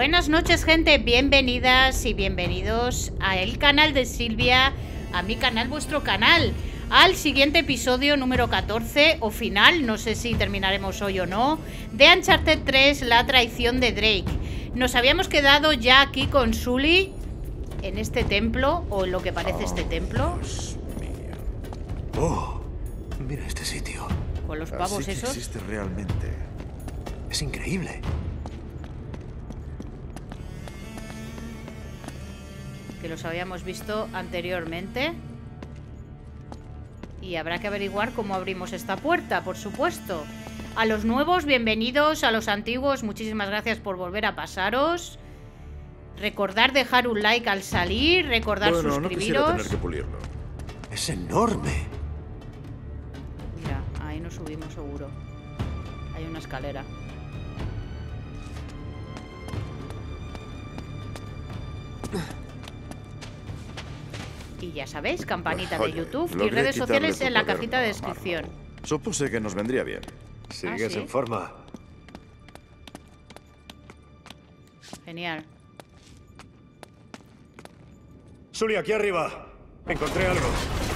Buenas noches, gente, bienvenidas y bienvenidos al canal de Silvia, a mi canal, vuestro canal, al siguiente episodio número 14 o final, no sé si terminaremos hoy o no, de Uncharted 3, la traición de Drake. Nos habíamos quedado ya aquí con Sully en este templo, o en lo que parece este templo. Dios mío. Oh, mira este sitio. Con los pavos Así que esos. existe realmente. Es increíble. Que los habíamos visto anteriormente. Y habrá que averiguar cómo abrimos esta puerta, por supuesto. A los nuevos, bienvenidos. A los antiguos, muchísimas gracias por volver a pasaros. Recordar dejar un like al salir. Recordar suscribiros. No quisiera tener que pulirlo. Es enorme. Mira, ahí nos subimos seguro. Hay una escalera. Y ya sabéis, campanita de Oye, YouTube y logré redes quitarle sociales tu en la cuaderno cajita de a descripción. Marlon. Supuse que nos vendría bien. Sigues ¿sí? en forma. Genial. Sully, aquí arriba. Encontré algo.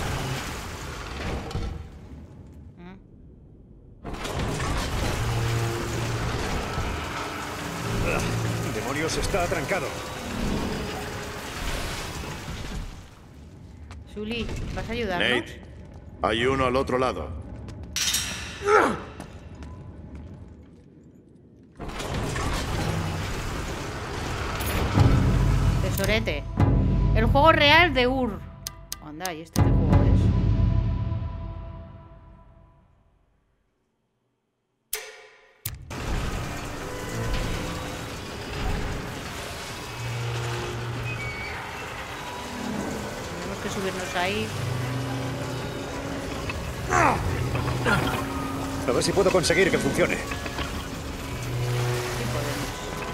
¡Demonios! Está atrancado. Sully, ¿vas a ayudarnos? Nate, hay uno al otro lado. Tesorete. El juego real de Ur. Anda, ¿y este qué juego es? Tenemos que subirnos ahí. A ver si puedo conseguir que funcione. Sí podemos.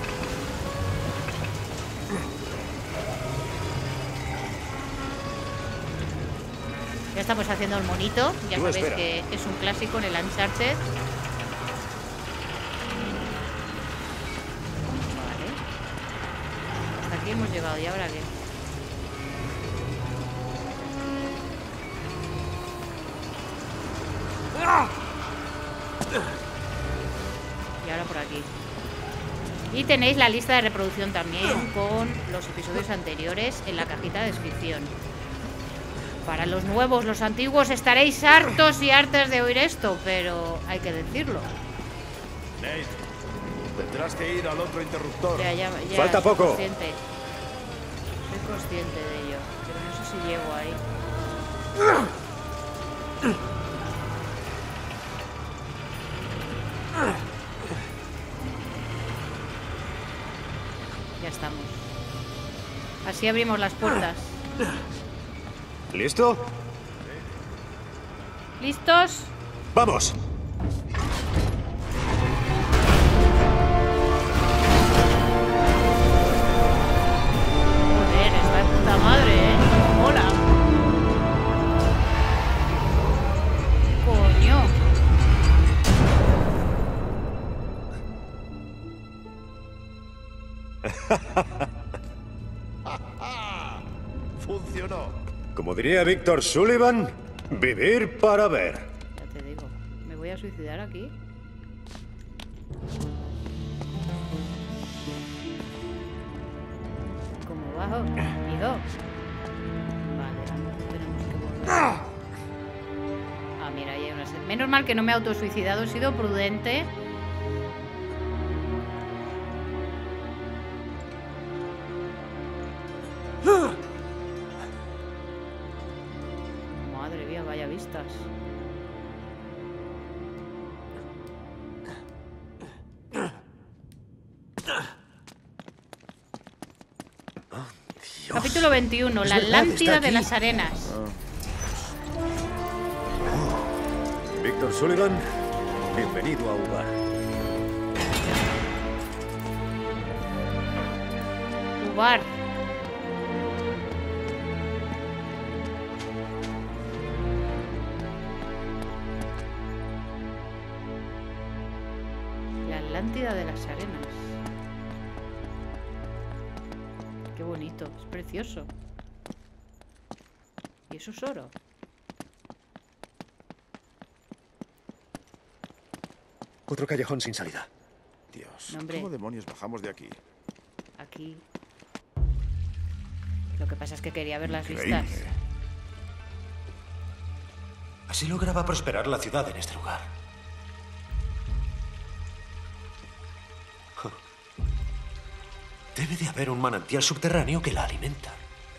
Ya estamos haciendo el monito. Ya Tú sabéis espera. que es un clásico en el Uncharted. Vale. Hasta aquí hemos llegado. ¿Y ahora qué? Y ahora por aquí. Y tenéis la lista de reproducción también con los episodios anteriores en la cajita de descripción. Para los nuevos, los antiguos, estaréis hartos y hartas de oír esto, pero hay que decirlo. Nate, tendrás que ir al otro interruptor. Ya Falta soy poco. consciente. Soy consciente de ello, pero no sé si llego ahí. Ya estamos. Así abrimos las puertas. ¿Listo? ¿Listos? ¡Vamos! Joder, está de puta madre, ¿eh? Mola. Coño. Funcionó. Como diría Víctor Sullivan, vivir para ver. Ya te digo. ¿Me voy a suicidar aquí? ¿Cómo bajo? Hijo. Vale, tenemos que volver. Ah, mira, ahí hay una... Menos mal que no me he autosuicidado, he sido prudente. Madre mía, vaya vistas. Capítulo 21, la verdad, Atlántida está de aquí. las Arenas. Víctor Sullivan, bienvenido a Ubar. Ubar. La Atlántida de las Arenas. esto? Es precioso. ¿Y eso es oro? Otro callejón sin salida. Dios, No, hombre. ¿cómo demonios bajamos de aquí? Aquí. Lo que pasa es que quería ver las Increíble. vistas. Así lograba prosperar la ciudad en este lugar. Debe de haber un manantial subterráneo que la alimenta.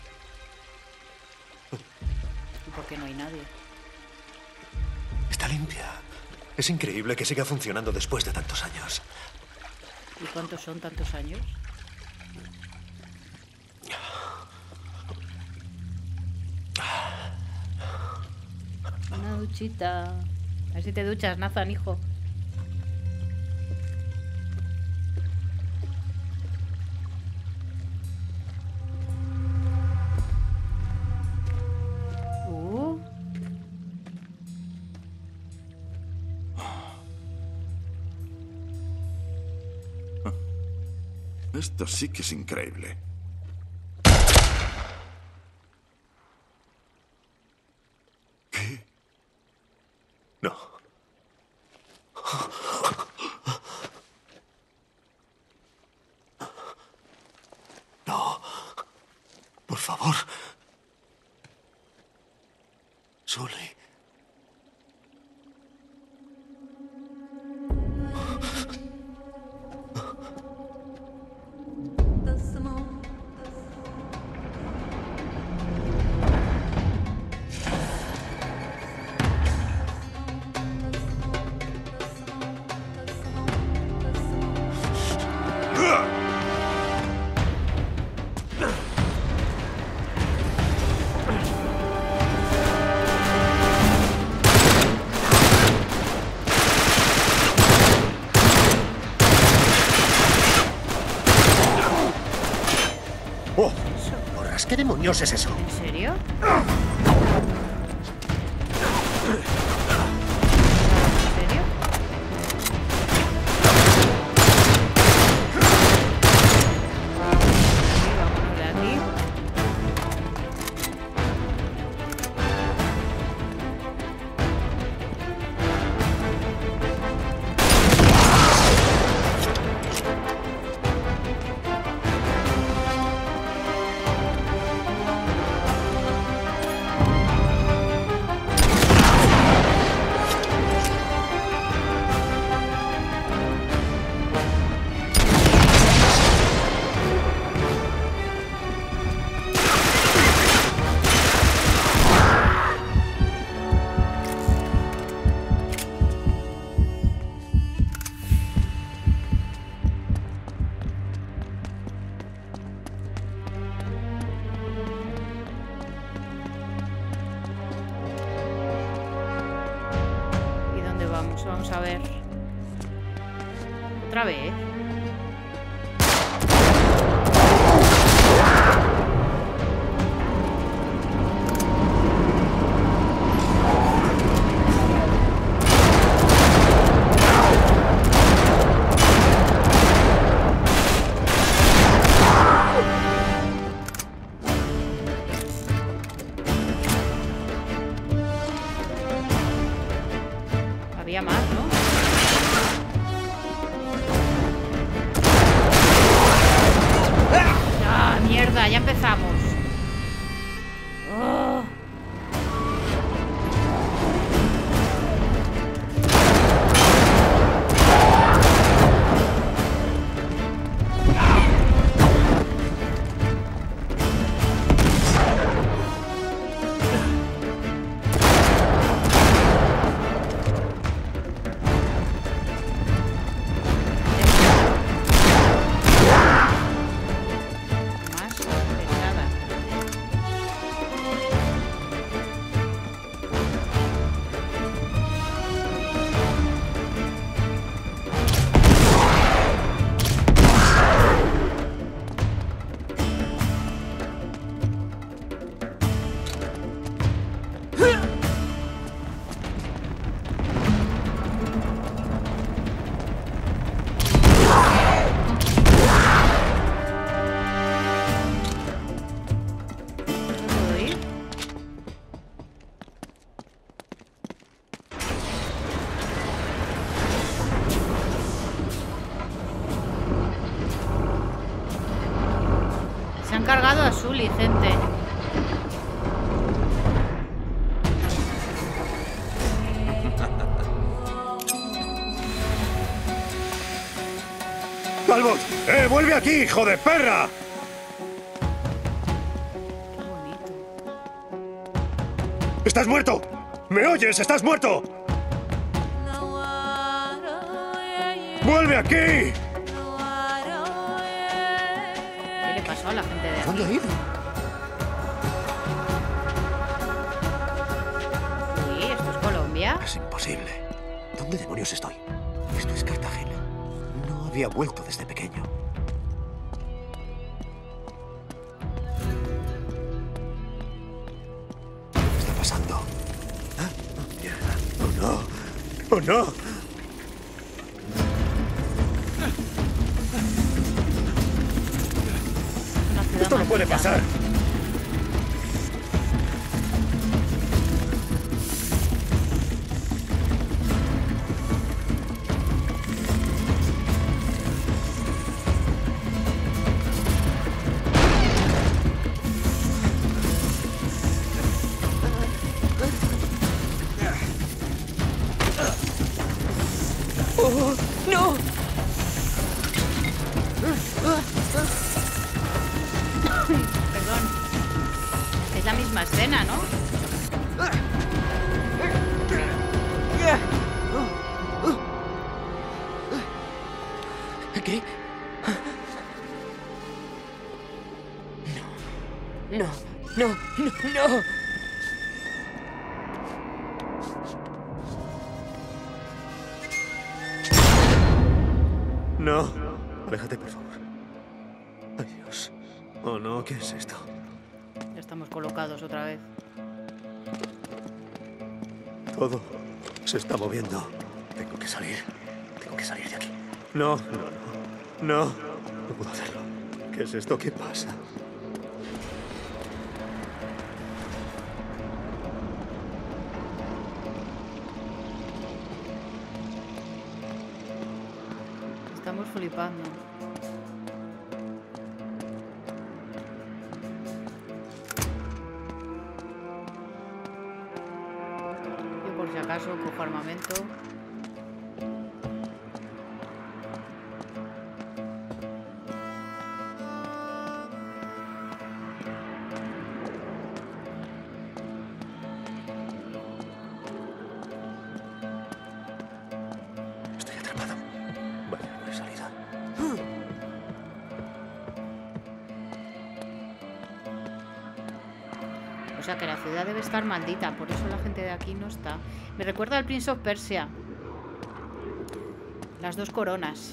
¿Y por qué no hay nadie? Está limpia. Es increíble que siga funcionando después de tantos años. ¿Y cuántos son tantos años? Una duchita. A ver si te duchas, Nathan, hijo. Esto sí que es increíble. ¿Qué? No. No. Por favor. Sully. ¡Oh! ¡Porras! ¿Qué demonios es eso? ¿En serio? ¿En serio? Sí, vámonos de aquí. ¿Y dónde vamos? Vamos a ver. Otra vez. Había más, ¿no? ¡Ah, mierda! Ya empezamos. Oh. Sully, gente. ¡Talbot! ¡Vuelve aquí, hijo de perra! Qué bonito. ¡Estás muerto! ¿Me oyes? ¡Estás muerto! ¡Vuelve aquí! ¿Qué le pasó a la gente de aquí? ¿Dónde ha ido? Uy, ¿esto es Colombia? Es imposible. ¿Dónde demonios estoy? Esto es Cartagena. No había vuelto desde pequeño. ¿Qué está pasando? ¿Ah? Oh, mierda. ¡Oh, no! ¡Oh, no! Una ciudad ¡Esto no puede maldita. pasar! ¡Oh, no! Perdón. Es la misma escena, ¿no? ¿Qué? No. No. No. No. No. No. Aléjate, por favor. Ay, Dios. Oh, no. ¿Qué es esto? Ya estamos colocados otra vez. Todo se está moviendo. Tengo que salir. Tengo que salir de aquí. No. No. No. No. No puedo hacerlo. ¿Qué es esto? ¿Qué pasa? Estamos flipando. Yo por si acaso cojo armamento. Estoy atrapado. Vaya, no hay salida. O sea que la ciudad debe estar maldita, por eso la gente de aquí no está. Me recuerda al Prince of Persia. Las dos coronas.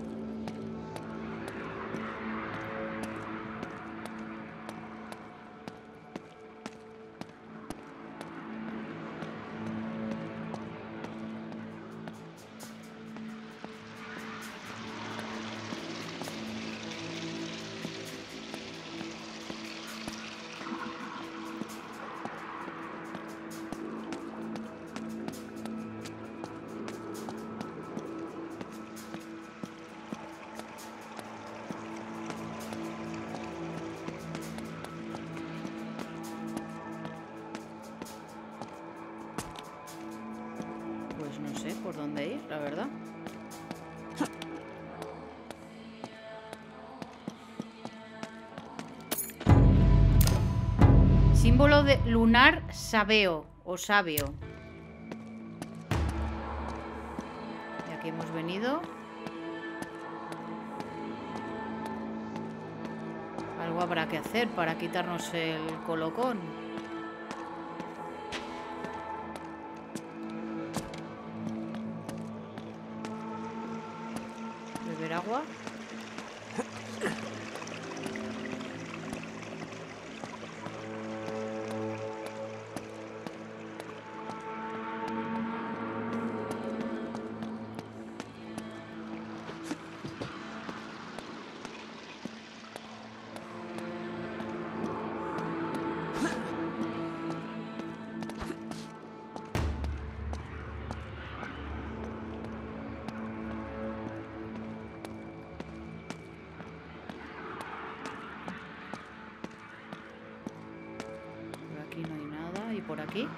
Pues no sé por dónde ir, la verdad. Símbolo de lunar sabeo o sabio. Y aquí hemos venido. Algo habrá que hacer para quitarnos el colocón. Beber agua. por aquí.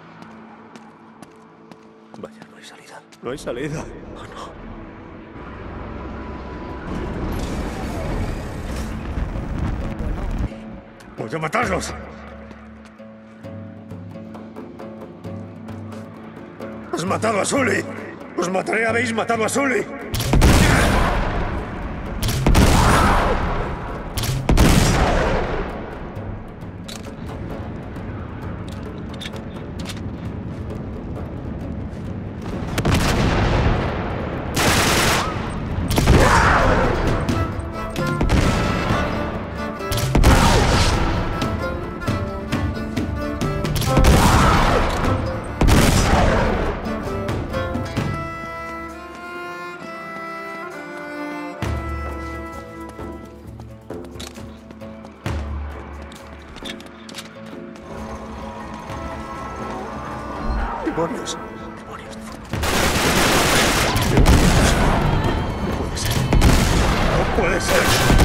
Vaya, no hay salida. No hay salida. Oh, no. ¡Voy a matarlos! ¡Has matado a Sully! ¡Os mataré! ¡Habéis matado a Sully! ¡Demonios! ¡Demonios! ¡No puede ser! ¡No puede ser!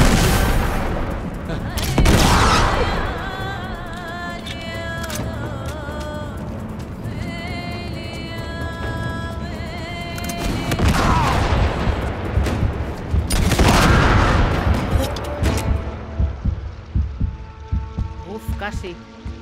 Uf, casi.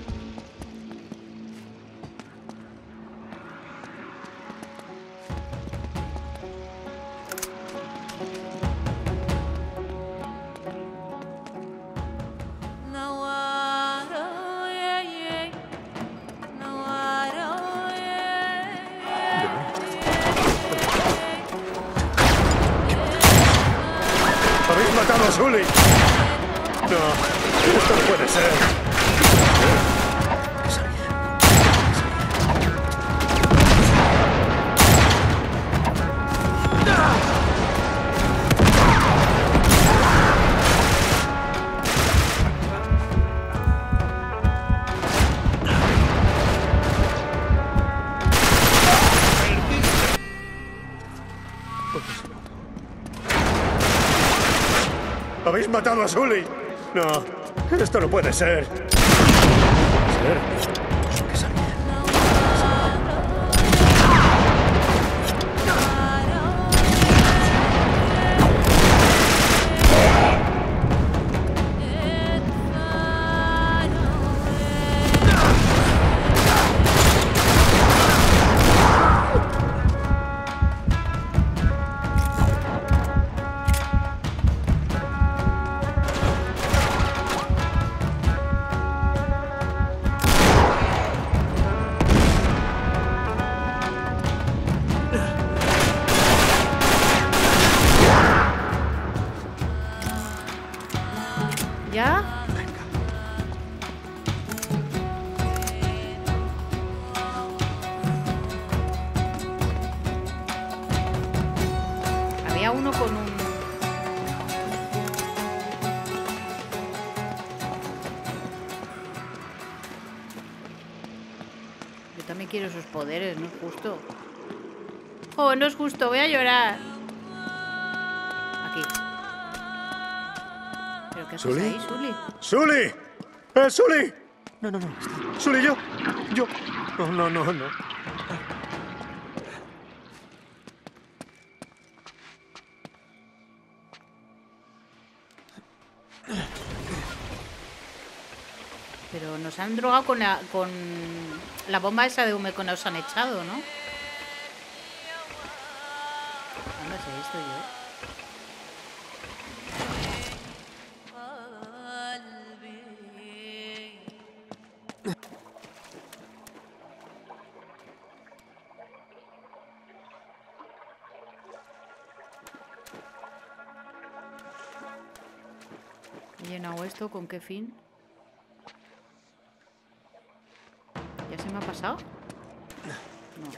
¡Habéis matado a Sully! No, esto no puede ser. ¡Habéis matado a Sully! No, esto no puede ser. No puede ser. Tengo que salir. ¿Ya? Había uno con un... Yo también quiero sus poderes, no es justo. Oh, no es justo, voy a llorar. Aquí. ¿Pero qué haces ¿Sully? ahí, Sully? ¡Sully! ¡Sully! No, no, no. ¡Sully, yo! No, no, no, no. Pero nos han drogado con la bomba esa de humo que nos han echado, ¿no? ¿Dónde sé esto yo? ¿He llenado esto? ¿Con qué fin? ¿Ya se me ha pasado? No.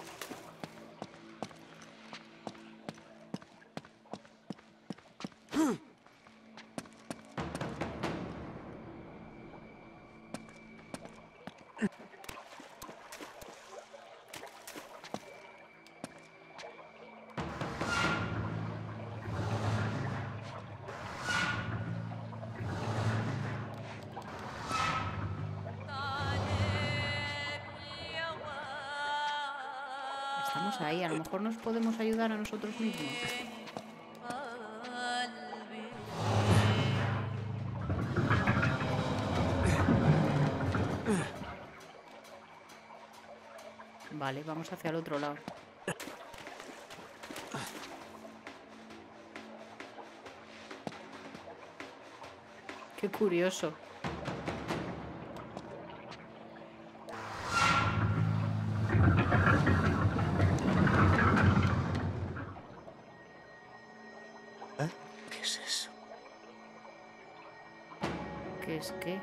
Estamos ahí, a lo mejor nos podemos ayudar a nosotros mismos. Vale, vamos hacia el otro lado. Qué curioso. ¿Qué es eso? ¿Qué es qué?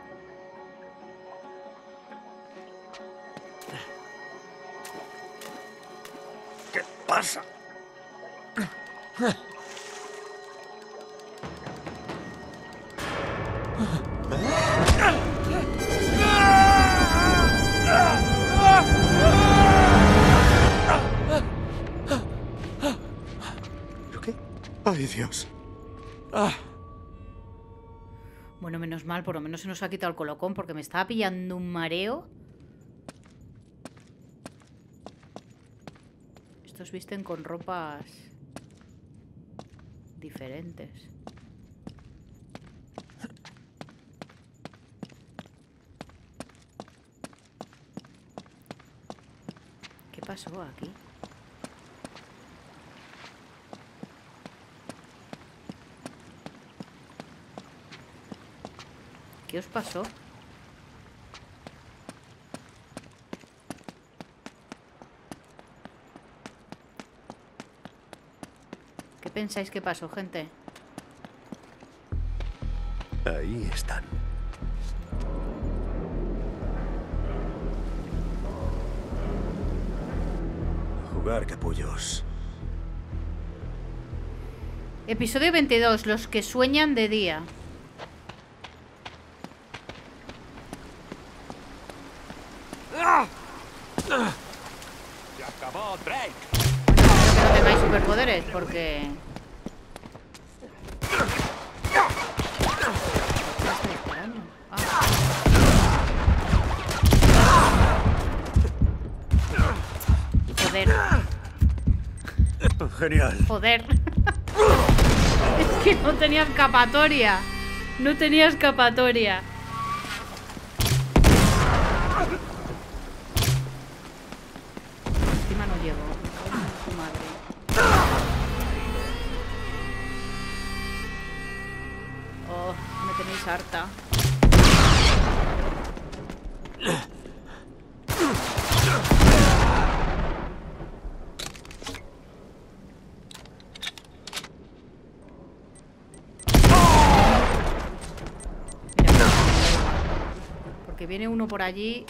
¿Qué pasa? ¿Pero qué? ¡Ay, Dios! Bueno, menos mal, por lo menos se nos ha quitado el colocón porque me estaba pillando un mareo. Estos visten con ropas diferentes. ¿Qué pasó aquí? ¿Qué os pasó? ¿Qué pensáis que pasó, gente? Ahí están. A jugar, capullos. Episodio 22. Los que sueñan de día. Se acabó, Drake. Espero que no tengáis superpoderes, porque... ¿Qué estoy esperando? Joder. Genial. Joder. Es que no tenía escapatoria. No tenía escapatoria. Encima no llego. Su madre. Oh, me tenéis harta. Mira, porque viene uno por allí.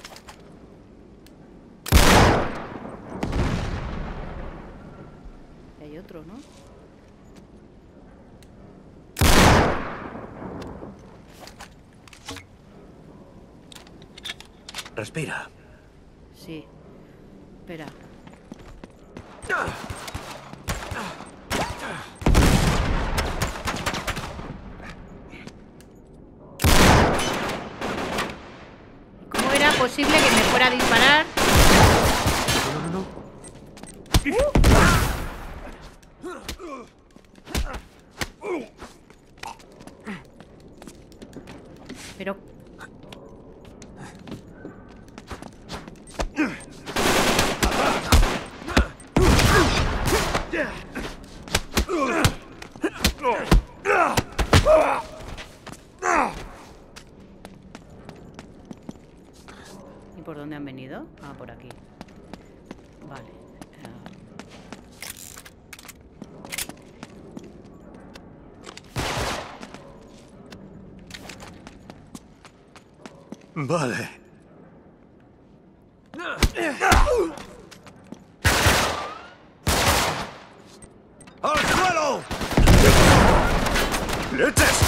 Y hay otro, ¿no? Respira. Sí. Espera. ¿Cómo era posible que me fuera a disparar? No, no, no. Pero... ¿Y por dónde han venido? Ah, por aquí. Vale. Vale. ¡Al suelo! ¡Leches!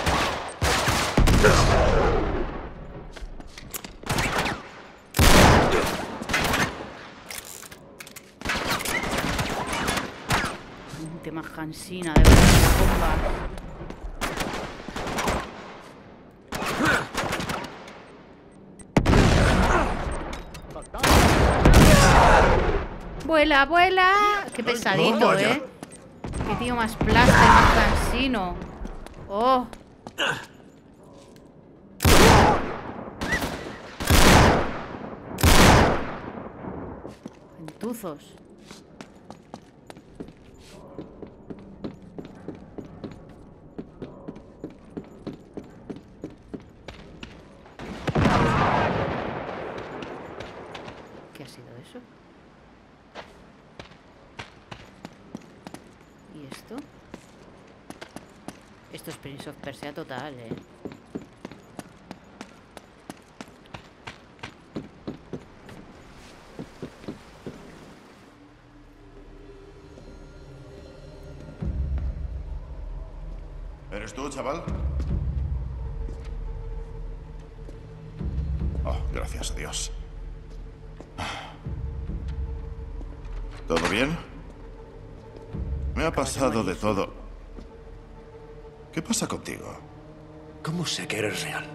Un tema cansina de verdad la bomba. vuela, vuela. Qué pesadito, no, vaya. ¿eh? Qué tío más plaster, más cansino. Oh. Gentuzos. ¿Qué ha sido eso? ¿Y esto? Esto es Prince of Persia total, ¿eh? ¿Eres tú, chaval? Oh, gracias a Dios. ¿Todo bien? Me ha pasado de todo. ¿Qué pasa contigo? ¿Cómo sé que eres real?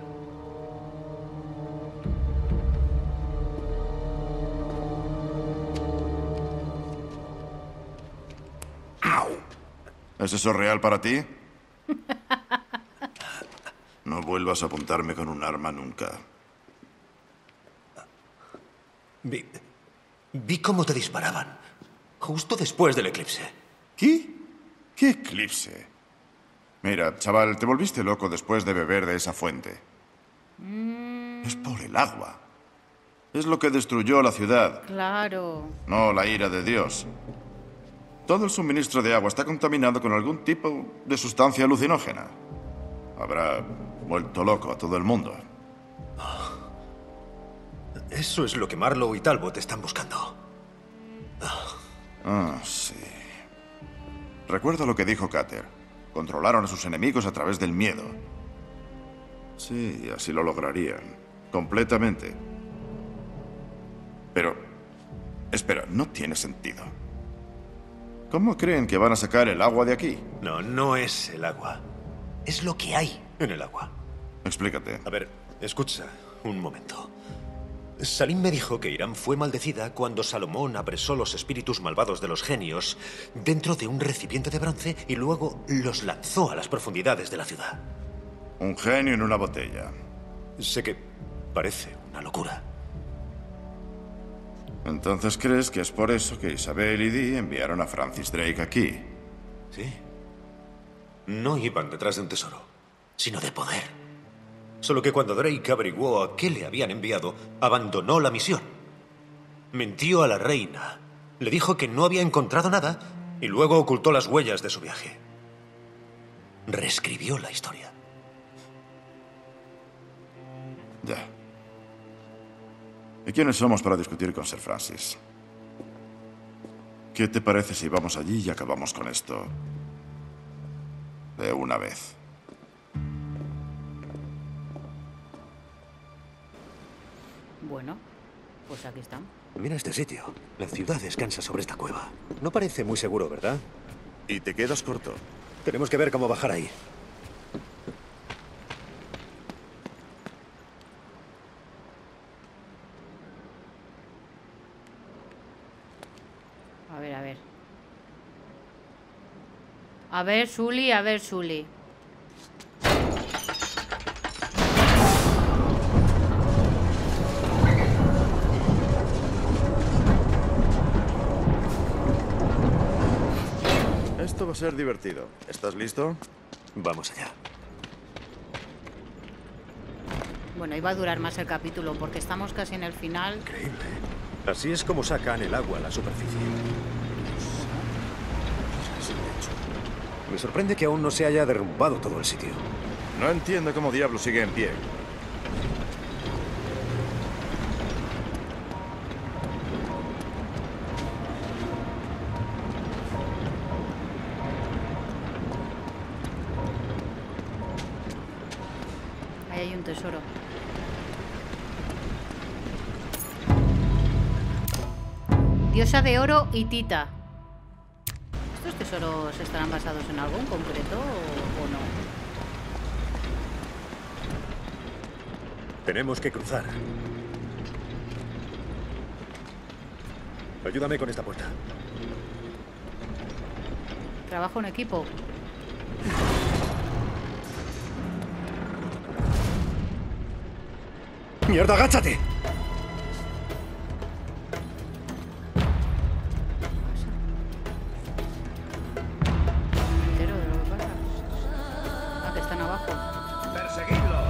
¿Es eso real para ti? No vuelvas a apuntarme con un arma nunca. Vi cómo te disparaban. Justo después del eclipse. ¿Qué? ¿Qué eclipse? Mira, chaval, te volviste loco después de beber de esa fuente. Es por el agua. Es lo que destruyó la ciudad, Claro. no la ira de Dios. Todo el suministro de agua está contaminado con algún tipo de sustancia alucinógena. Habrá vuelto loco a todo el mundo. Eso es lo que Marlowe y Talbot están buscando. Ah, sí. Recuerda lo que dijo Cutter. Controlaron a sus enemigos a través del miedo. Sí, así lo lograrían. Completamente. Pero... espera, no tiene sentido. ¿Cómo creen que van a sacar el agua de aquí? No, no es el agua. Es lo que hay en el agua. Explícate. A ver, escucha un momento. Salim me dijo que Irán fue maldecida cuando Salomón apresó los espíritus malvados de los genios dentro de un recipiente de bronce y luego los lanzó a las profundidades de la ciudad. Un genio en una botella. Sé que parece una locura. Entonces, ¿crees que es por eso que Isabel y Dee enviaron a Francis Drake aquí? Sí. No iban detrás de un tesoro, sino de poder. Solo que cuando Drake averiguó a qué le habían enviado, abandonó la misión. Mintió a la reina. Le dijo que no había encontrado nada y luego ocultó las huellas de su viaje. Reescribió la historia. Ya. ¿Y quiénes somos para discutir con Sir Francis? ¿Qué te parece si vamos allí y acabamos con esto de una vez? Bueno, pues aquí estamos. Mira este sitio. La ciudad descansa sobre esta cueva. No parece muy seguro, ¿verdad? Y te quedas corto. Tenemos que ver cómo bajar ahí. A ver, a ver. A ver, Sully, a ver, Sully. Esto va a ser divertido. ¿Estás listo? Vamos allá. Bueno, iba a durar más el capítulo porque estamos casi en el final. Increíble. Así es como sacan el agua a la superficie. Me sorprende que aún no se haya derrumbado todo el sitio. No entiendo cómo diablo sigue en pie. Ahí hay un tesoro. Diosa de oro y Tita. ¿Estos tesoros estarán basados en algo en concreto o no? Tenemos que cruzar. Ayúdame con esta puerta. Trabajo en equipo. ¡Mierda, agáchate! Entero de lo que pasa. Ah, que están abajo. ¡Perseguidlos!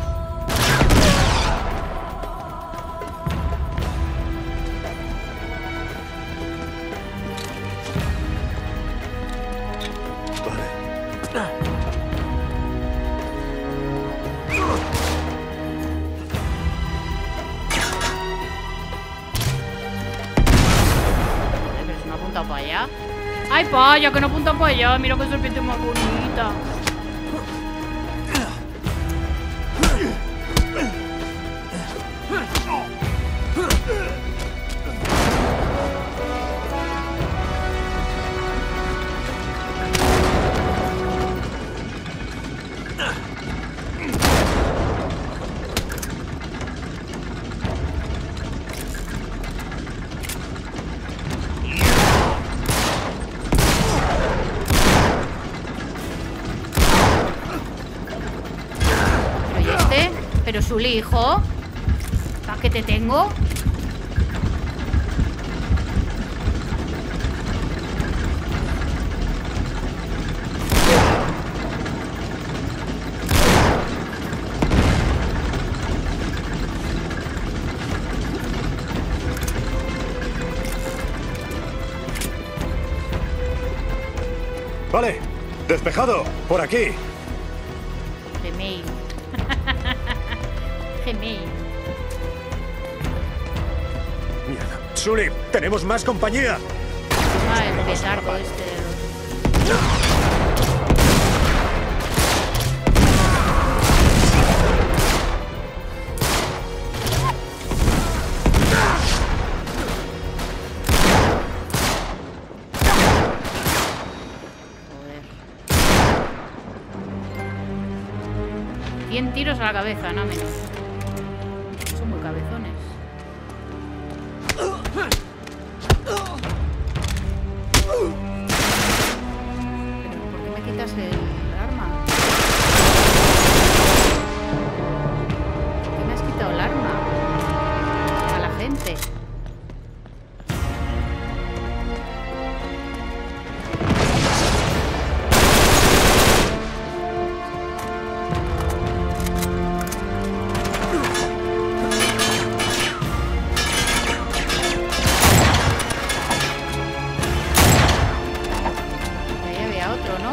Pero si no apunta para allá. ¡Ay, paya! Que no apunta para allá. Mira qué serpiente más bonita. ¿Pero y este? ¿Pero su hijo? ¿Para qué te tengo? Vale, despejado. Por aquí. Gmail. Gmail. Mierda. Sully, tenemos más compañía. Ah, el petardo este de los... Joder. 100 tiros a la cabeza, no menos. Son muy cabezones. Pero ¿por qué me quitas el arma? ¿Por qué me has quitado el arma? A la gente. Ahí había otro, ¿no?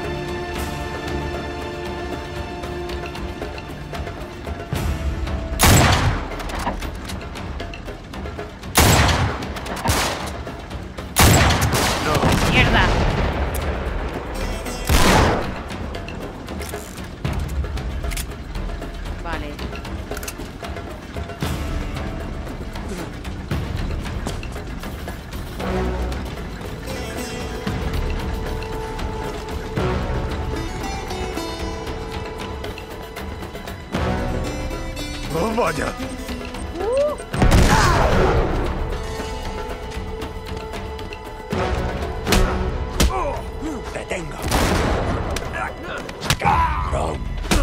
¡Mierda! Vale. ¡Oh, vaya! ¡Te tengo! ¡Cabrón!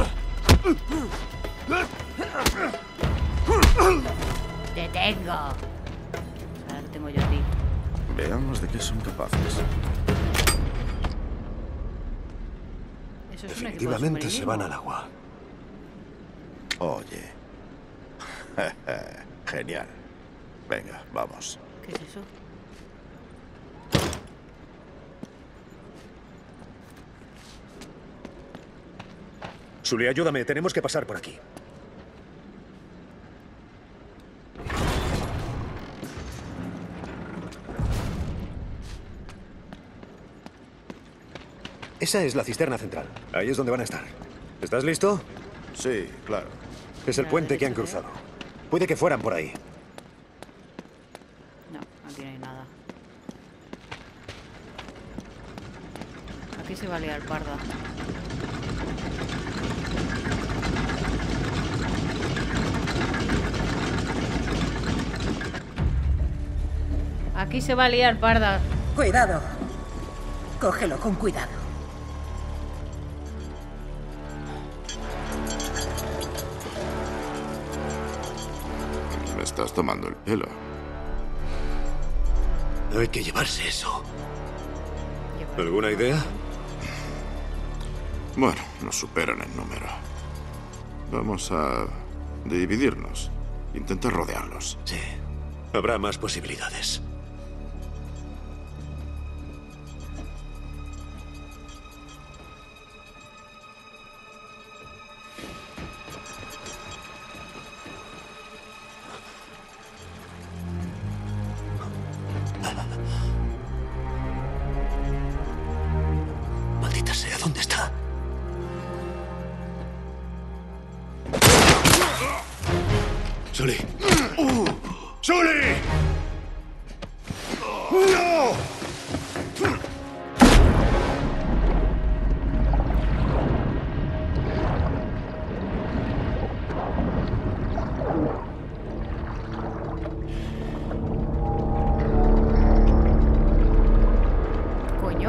¡Te tengo! Ahora te tengo yo a ti. Veamos de qué son capaces. Eso es un equipo de Definitivamente se van al submarinismo. agua. Oye. Genial. Venga, vamos. ¿Qué es eso? Sully, ayúdame. Tenemos que pasar por aquí. Esa es la cisterna central. Ahí es donde van a estar. ¿Estás listo? Sí, claro. Es el puente que han cruzado. Puede que fueran por ahí. No, aquí no hay nada. Aquí se va a liar parda. Aquí se va a liar, parda. Cuidado. Cógelo con cuidado. Me estás tomando el pelo. Hay que llevarse eso. ¿Alguna idea? Bueno, nos superan en número. Vamos a dividirnos. Intenta rodearlos. Sí. Habrá más posibilidades. Maldita sea, ¿dónde está? Sully. ¡Sully! ¡No! Coño.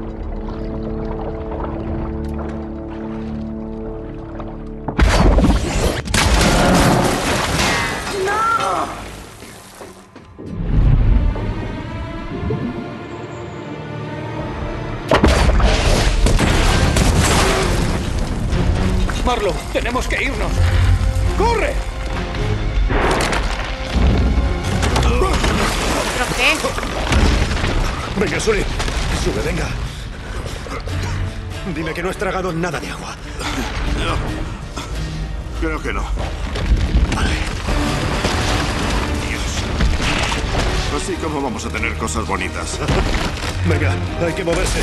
Marlo, tenemos que irnos. ¡Corre! ¿Pero qué? Venga, Sully. Sube, venga. Dime que no has tragado nada de agua. Creo que no. Dios. Así como vamos a tener cosas bonitas. Venga, hay que moverse.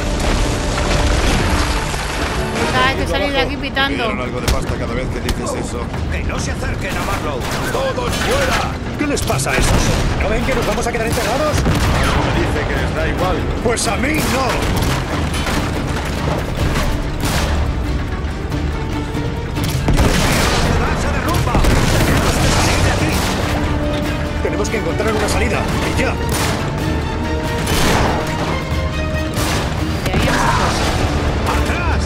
Hay que salir de aquí pitando. ¿Pidieron algo de pasta cada vez que dices eso? ¡Que no se acerquen a Marlowe! ¡Todos fuera! ¿Qué les pasa a esos? ¿No ven que nos vamos a quedar enterrados? Me dice que les da igual. ¡Pues a mí no! Tenemos que encontrar una salida. ¡Y ya! De ahí abajo. ¡Atrás!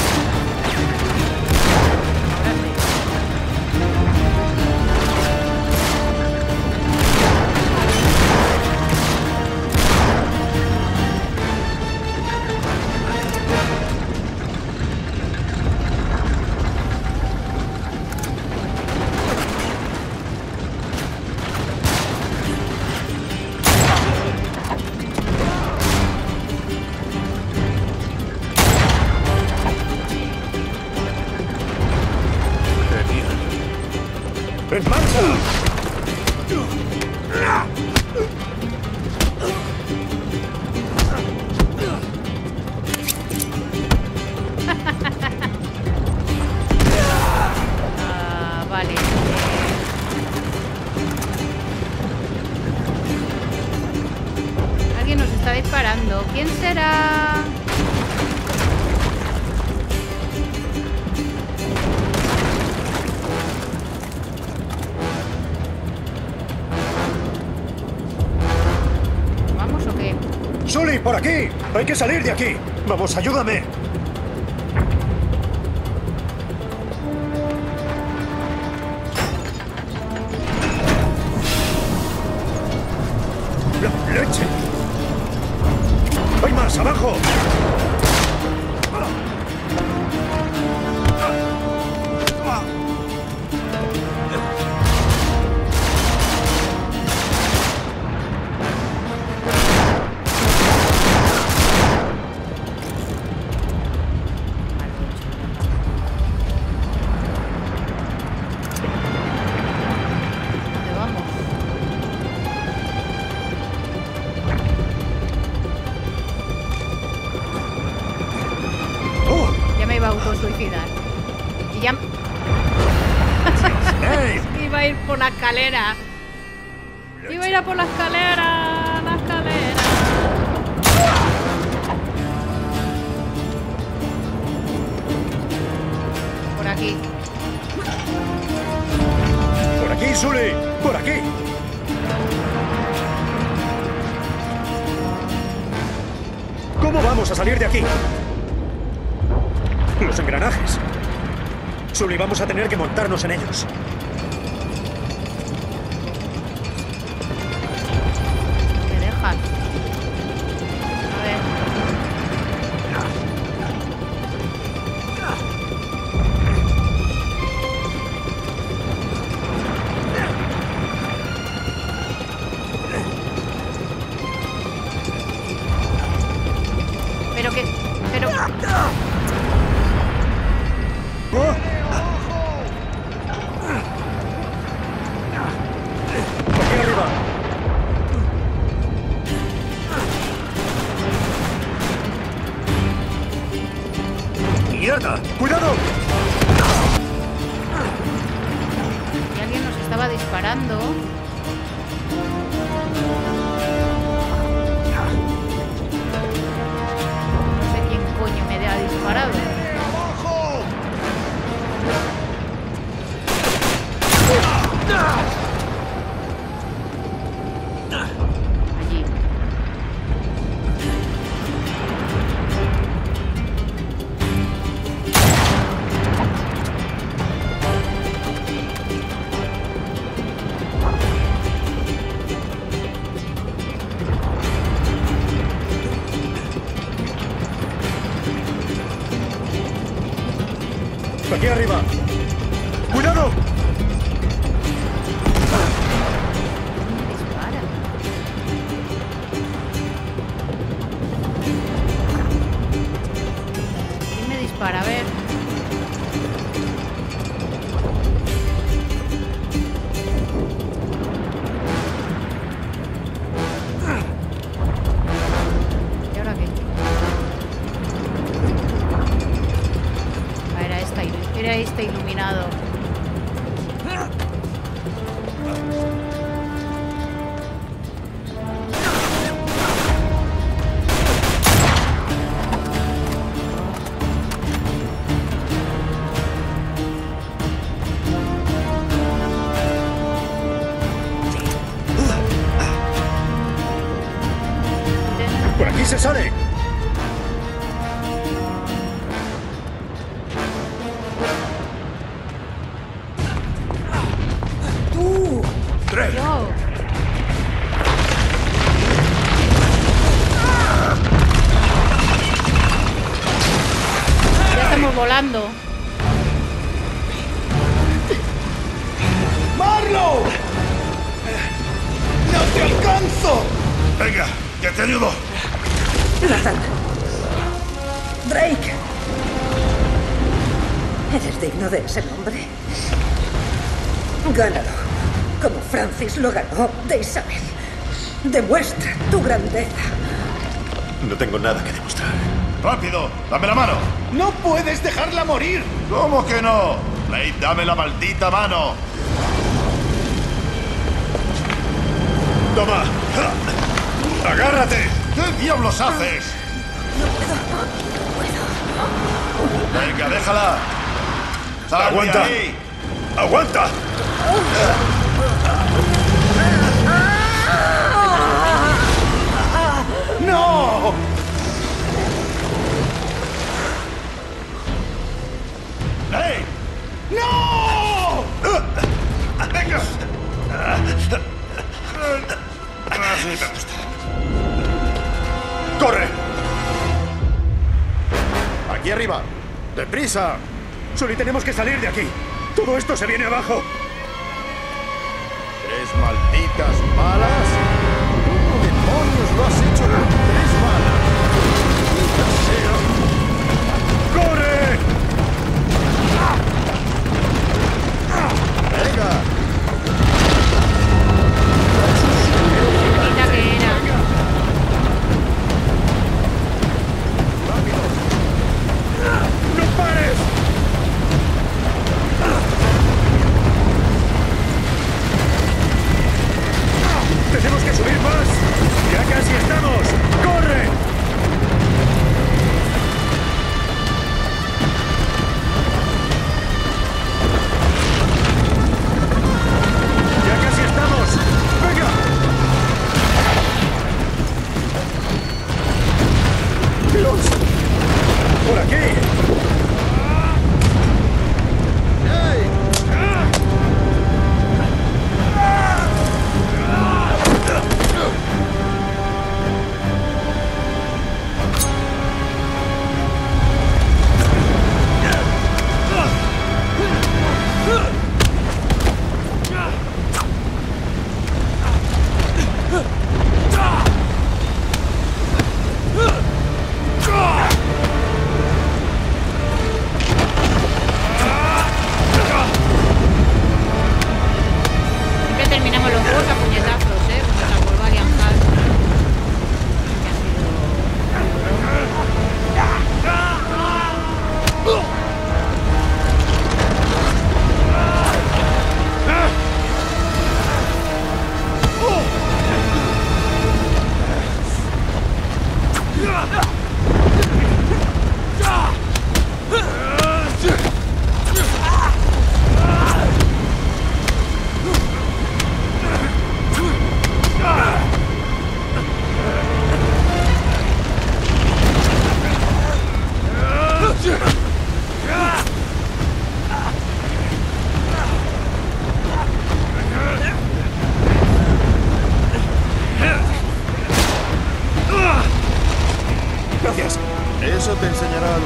¡En marcha! Ah, vale. Alguien nos está disparando. ¿Quién será? ¿Vamos o qué? ¡Sully, por aquí! ¡Hay que salir de aquí! ¡Vamos, ayúdame! ¡La leche! ¡Hay más, abajo! ¿Dónde vamos? ¡Oh! Ya me iba a autosuicidar. Y ya... ¡Ey! Iba a ir por la escalera. Iba a ir a por la escalera. La escalera. Por aquí. ¡Por aquí, Sully! ¡Por aquí! Vamos a salir de aquí. Los engranajes. Sully, vamos a tener que montarnos en ellos. ¿Qué dejan? A ver. Pero que... Pero... ¡Aquí arriba! ¡Mierda! ¡Cuidado! Y alguien nos estaba disparando. No sé quién coño me ha disparado. Allí. ¡Aquí arriba! ¡Cuidado! Dispara. ¿Quién me dispara? A ver. ¿Y ahora qué? Ah, era este iluminado. ¡Por aquí se sale! ¡Drake! Yo. Ya estamos volando. ¡Marlowe! ¡No te alcanzo! Venga, que te ayudo. Nathan. Drake. ¿Eres digno de ese nombre? Gánalo. Como Francis lo ganó de Isabel. Demuestra tu grandeza. No tengo nada que demostrar. ¡Rápido! ¡Dame la mano! ¡No puedes dejarla morir! ¿Cómo que no? Blade, dame la maldita mano. ¡Toma! ¡Agárrate! ¿Qué diablos haces? Venga, déjala. ¡Sal de ¡Aguanta! ahí! ¡Aguanta! ¡No! ¡Hey! ¡No! ¡Venga! Así me gusta. ¡Corre! ¡Aquí arriba! ¡Deprisa! Sully, tenemos que salir de aquí. Todo esto se viene abajo. ¿Tres malditas balas? ¿Cómo demonios lo has hecho con tres balas? ¡Maldita sea! ¡Corre! ¡Venga! Mira que era. ¡No pares! ¡Te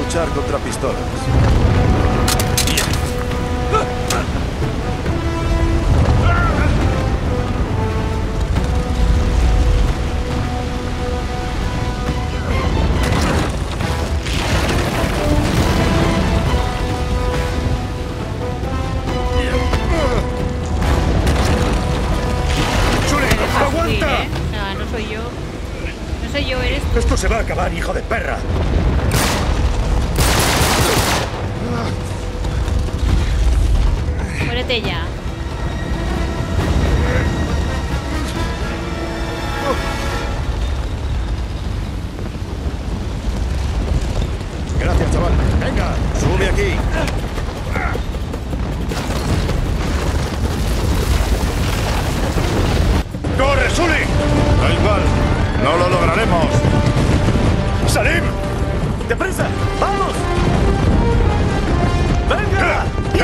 luchar contra pistolas. Esto se va a acabar, hijo de perra. Muérete ya. Gracias, chaval. Venga, sube aquí. ¡Corre, Sully! Da igual, no lo lograremos. ¡Salim! ¡Deprisa! ¡Vamos! ¡Venga!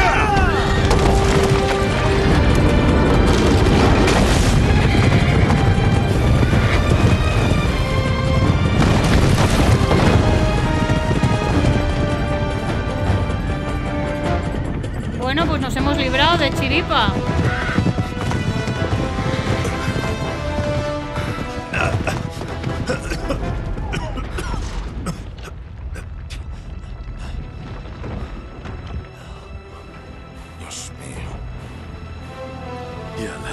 Bueno, pues nos hemos librado de chiripa. Dios mío. Y al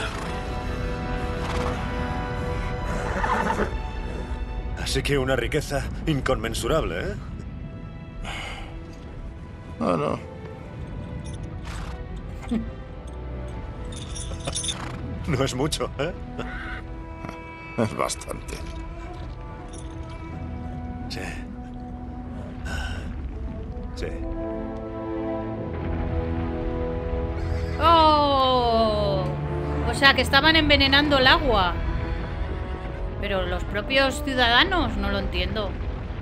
agua. Así que una riqueza inconmensurable, ¿eh? Ah, no. No es mucho, ¿eh? Es bastante. Sí. Sí. ¡Oh! O sea, que estaban envenenando el agua. Pero los propios ciudadanos, no lo entiendo.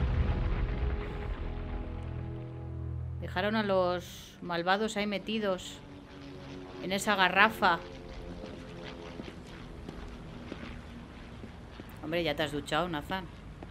Dejaron a los malvados ahí metidos en esa garrafa. Hombre, ya te has duchado, Nathan.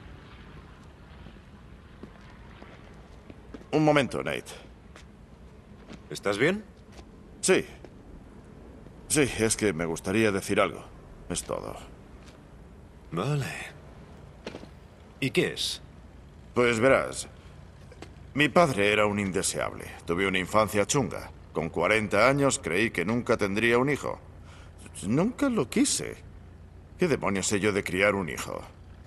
Un momento, Nate. ¿Estás bien? Sí. Sí, es que me gustaría decir algo. Es todo. Vale. ¿Y qué es? Pues verás, mi padre era un indeseable. Tuve una infancia chunga. Con 40 años creí que nunca tendría un hijo. Nunca lo quise. ¿Qué demonios sé yo de criar un hijo?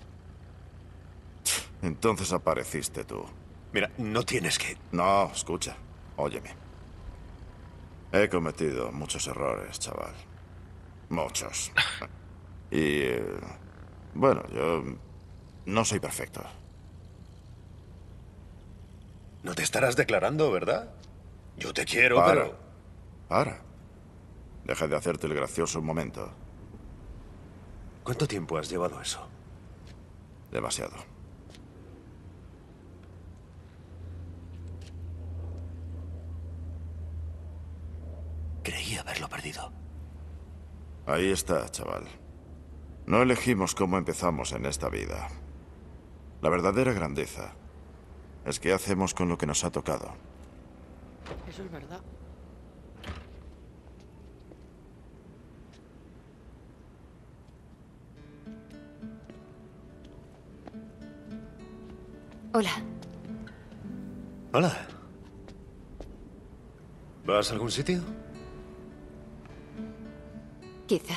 Entonces apareciste tú. Mira, no tienes que... No, escucha, óyeme. He cometido muchos errores, chaval. Muchos. Y... bueno, yo... no soy perfecto. No te estarás declarando, ¿verdad? Yo te quiero, Para. pero... Para. Deja de hacerte el gracioso un momento. ¿Cuánto tiempo has llevado eso? Demasiado. Creí haberlo perdido. Ahí está, chaval. No elegimos cómo empezamos en esta vida. La verdadera grandeza es qué hacemos con lo que nos ha tocado. Eso es verdad. Hola. Hola. ¿Vas a algún sitio? Quizá.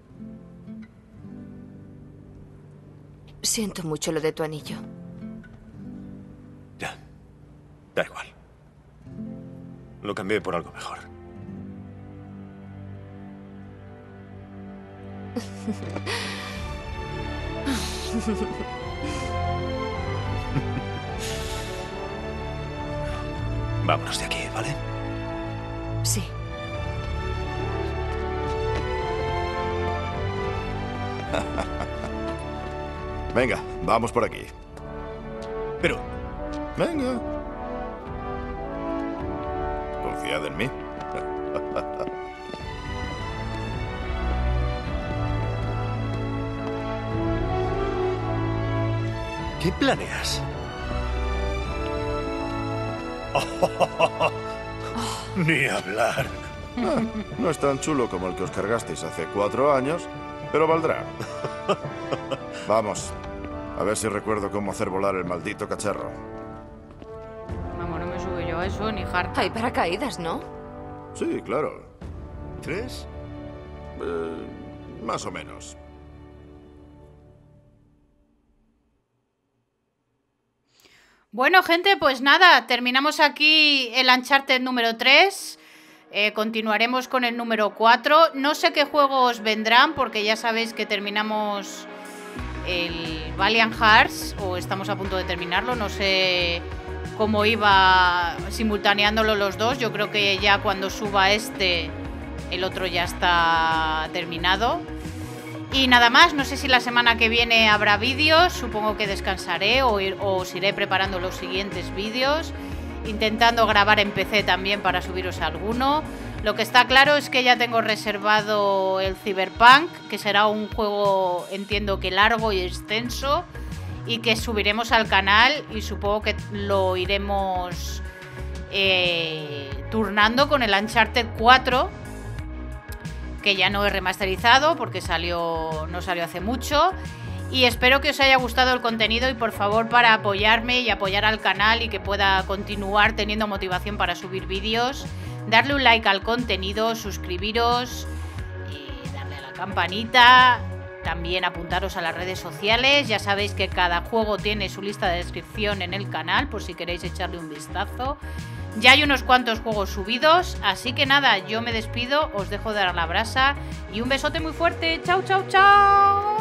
Siento mucho lo de tu anillo. Ya. Da igual. Lo cambié por algo mejor. Vámonos de aquí, ¿vale? Sí. Venga, vamos por aquí. Pero... Venga. Confiad en mí. ¿Qué planeas? Ni hablar. No es tan chulo como el que os cargasteis hace 4 años, pero valdrá. Vamos, a ver si recuerdo cómo hacer volar el maldito cacharro. Vamos, no me sube yo a eso, ni harta. Hay paracaídas, ¿no? Sí, claro. 3, más o menos. Bueno, gente, pues nada, terminamos aquí el Uncharted número 3. Continuaremos con el número 4. No sé qué juegos vendrán, porque ya sabéis que terminamos el Valiant Hearts, o estamos a punto de terminarlo. No sé cómo iba simultaneándolo los dos. Yo creo que ya cuando suba este, el otro ya está terminado. Y nada más, no sé si la semana que viene habrá vídeos, supongo que descansaré o os iré preparando los siguientes vídeos, intentando grabar en PC también para subiros alguno. Lo que está claro es que ya tengo reservado el Cyberpunk, que será un juego, entiendo que largo y extenso, y que subiremos al canal y supongo que lo iremos turnando con el Uncharted 4, que ya no es remasterizado porque no salió hace mucho. Y espero que os haya gustado el contenido y por favor, para apoyarme y apoyar al canal y que pueda continuar teniendo motivación para subir vídeos, darle un like al contenido, suscribiros y darle a la campanita. También apuntaros a las redes sociales. Ya sabéis que cada juego tiene su lista de descripción en el canal por si queréis echarle un vistazo. Ya hay unos cuantos juegos subidos, así que nada, yo me despido, os dejo dar la brasa y un besote muy fuerte. ¡Chao, chao, chao!